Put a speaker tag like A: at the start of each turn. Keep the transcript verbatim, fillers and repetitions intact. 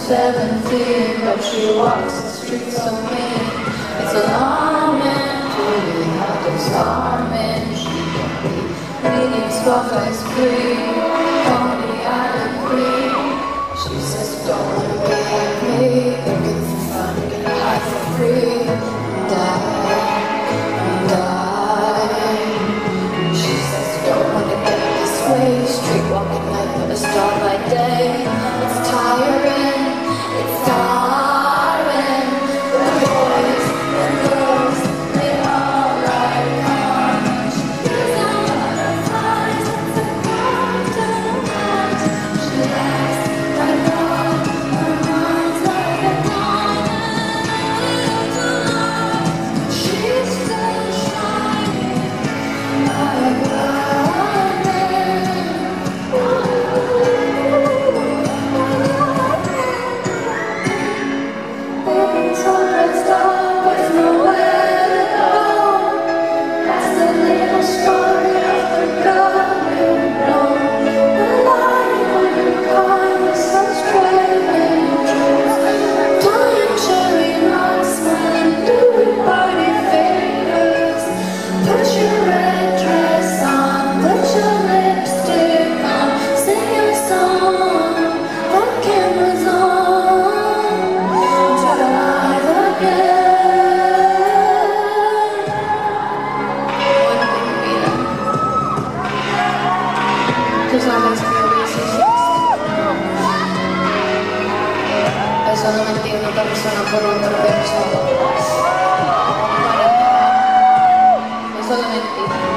A: seventeen, but she walks the streets so mean. It's alarming, truly hard and storming. She can be leading soft ice cream, Coney Island queen. She says, don't wanna be like me, looking for fun, get high for free, and die, and die. She says, don't wanna get this way, street walking night, but a star by day. It's tiring, it's tiring. The boys and girls, they all like carnage. There's a lot of flies, it's a garden night. She likes my love, her mind's like a diamond tonight. She's still shining like è solamente una persona per un'altra persona. È solamente